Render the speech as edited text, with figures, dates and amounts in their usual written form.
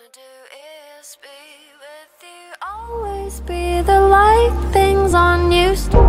do is be with you, always be the light things aren't used to.